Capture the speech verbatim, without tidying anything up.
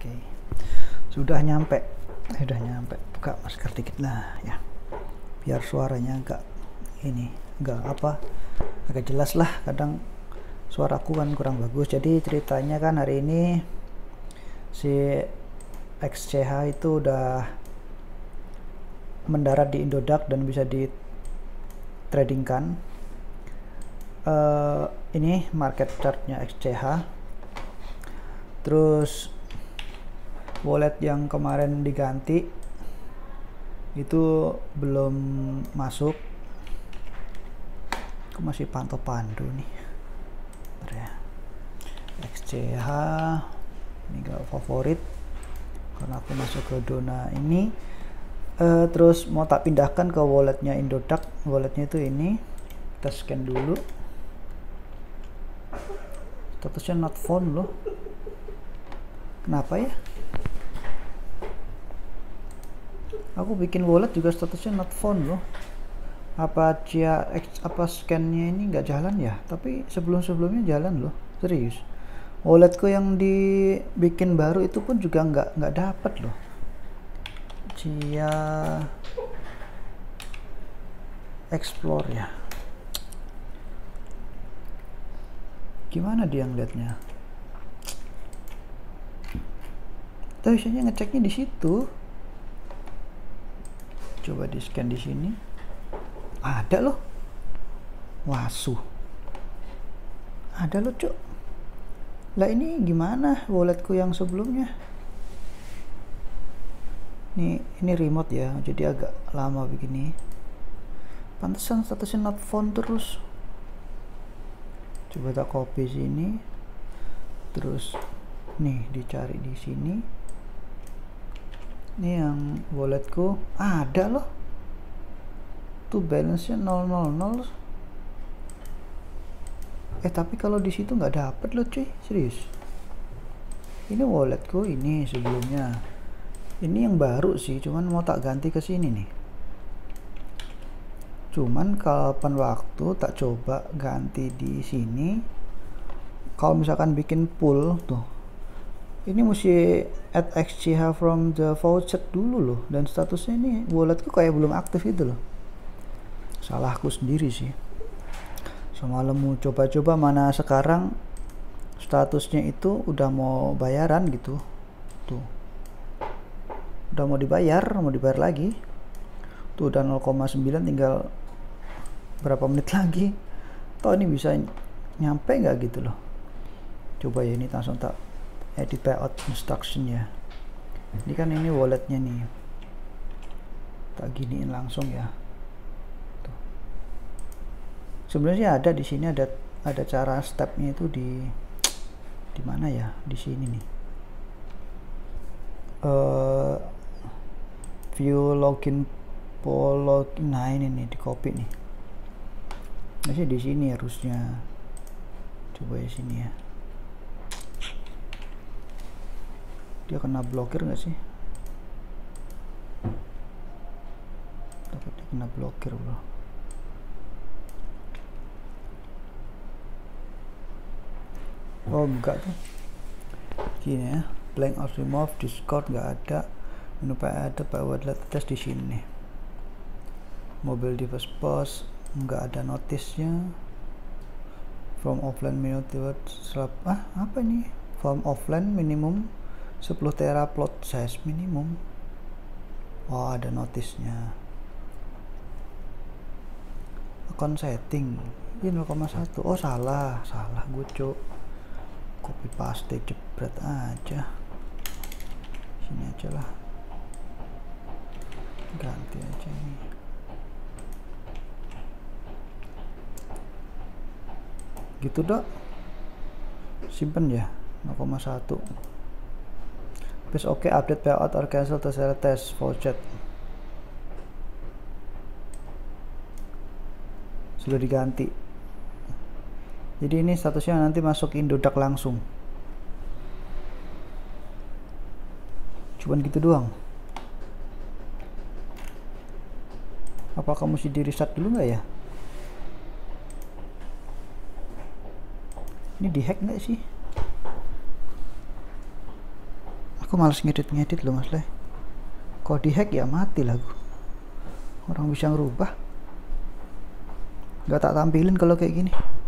Oke, sudah nyampe, sudah nyampe. Buka masker dikit lah ya, biar suaranya agak ini, enggak apa, agak jelas lah. Kadang suaraku kan kurang bagus. Jadi ceritanya kan hari ini si X C H itu udah mendarat di Indodax dan bisa di tradingkan. Uh, ini market chartnya X C H. Terus wallet yang kemarin diganti itu belum masuk. Aku masih pantau pandu nih. Bentar ya. X C H ini gak favorit karena aku masuk ke Dona ini. Uh, terus mau tak pindahkan ke walletnya Indodax. Walletnya itu ini. Kita scan dulu. Statusnya not found loh. Kenapa ya? Aku bikin wallet juga statusnya not found loh. Apa cia apa scannya ini nggak jalan ya? Tapi sebelum-sebelumnya jalan loh, serius. Walletku yang dibikin baru itu pun juga nggak nggak dapat loh. Cia Explore ya. Gimana dia ngeliatnya? Tapi biasanya ngeceknya di situ. Coba di scan di sini. Ada loh. Wasuh. Ada loh, Cuk. Lah ini gimana walletku yang sebelumnya? Nih, ini remote ya. Jadi agak lama begini. Pantesan statusnya not found terus. Coba tak copy sini. Terus nih dicari di sini. Ini yang walletku ada loh. Tuh balance-nya nol nol nol. Eh tapi kalau di situ nggak dapet loh cuy, serius. Ini walletku ini sebelumnya. Ini yang baru sih, cuman mau tak ganti ke sini nih. Cuman kapan waktu tak coba ganti di sini. Kalau misalkan bikin pool tuh, ini mesti add X C H from the voucher dulu loh, dan statusnya ini walletku kayak belum aktif itu loh. Salahku sendiri sih. Semalam mau coba-coba, mana sekarang statusnya itu udah mau bayaran gitu. Tuh. Udah mau dibayar, mau dibayar lagi. Tuh udah nol koma sembilan, tinggal berapa menit lagi. Toh ini bisa nyampe nggak gitu loh. Coba ya, ini langsung tak edit payout instruction ya. Ini kan ini walletnya nih. Tak giniin langsung ya. Tuh. Sebenarnya ada di sini, ada ada cara stepnya itu di di mana ya? Di sini nih. Uh, view login poll, nah ini nih di copy nih. Masih di sini harusnya. Coba ya sini ya. Dia kena blokir nggak sih? Takut dia kena blokir bro. Oh enggak tuh. Gini ya, blank or remove, Discord nggak ada, menu ada, buat test di sini. Mobile device post nggak ada notisnya. From offline menu tiwat selap ah apa ini? From offline minimum sepuluh tera plot size minimum. Oh ada notisnya. Account setting ini nol koma satu. Oh salah salah gue cok, copy paste jebret aja. Sini aja lah, ganti aja ini. Gitu dok, simpen ya nol koma satu. Please oke, okay, update payout or cancel to share test voucher. Sudah diganti. Jadi ini statusnya nanti masuk Indodax langsung. Cuman gitu doang. Apakah mesti di reset dulu nggak ya? Ini dihack nggak sih? Aku males ngedit-ngedit loh mas Le. Kalau di hack ya mati lagu. Orang bisa ngerubah. Gak tak tampilin kalau kayak gini.